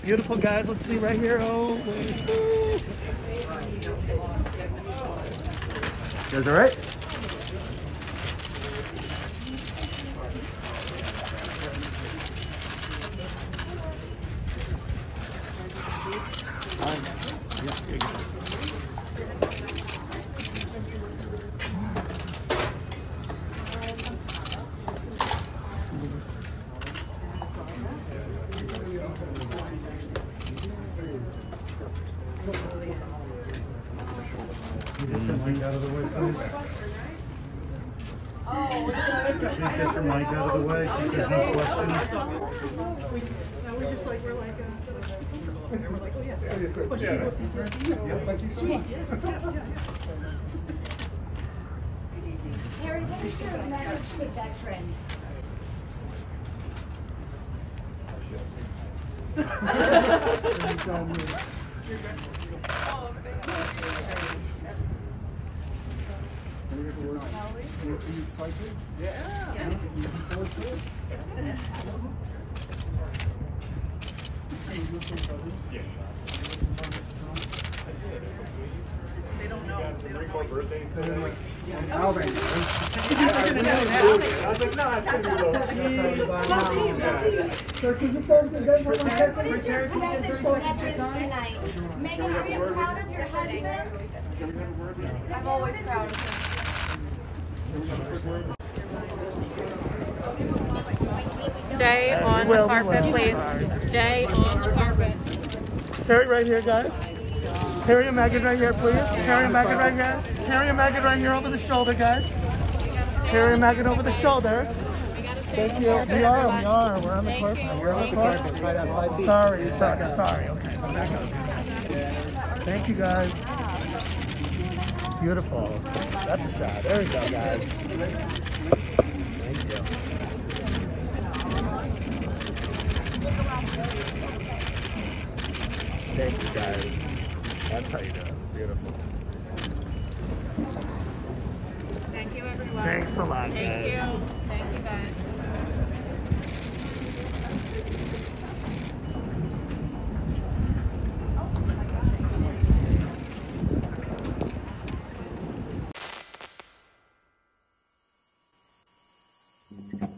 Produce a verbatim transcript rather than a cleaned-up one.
Beautiful, guys. Let's see right here. Oh, wait. You guys all right? Mic out of the way, please. Oh, please get your mic out of the way. She says no questions. No, we're just like, we're like, uh, we're like, oh yeah. Harry, what is your message to veterans? Are you excited? Yeah. You looking forward to it? They don't know. They don't know. Birthday Alright. I was like, no, it's going to be low. What is your message to veterans tonight? Meghan, are you proud of your husband? I'm always proud of him. Stay on the carpet, please. Stay on the carpet. Harry right here, guys. Harry and Meghan right here, please. Harry and Meghan right here. Harry and Meghan right here over the shoulder, guys. Harry and Meghan over the shoulder. Thank you. We are, we are. We're on the carpet. We're on the carpet. Sorry, sorry, sorry. Okay, I'm back up. Thank you, guys. Beautiful. That's a shot. There we go, guys. Thank you. Thank you, guys. That's how you do it. Beautiful. Thank you, everyone. Thanks a lot, guys. Thank you. Thank you, guys. Thank you.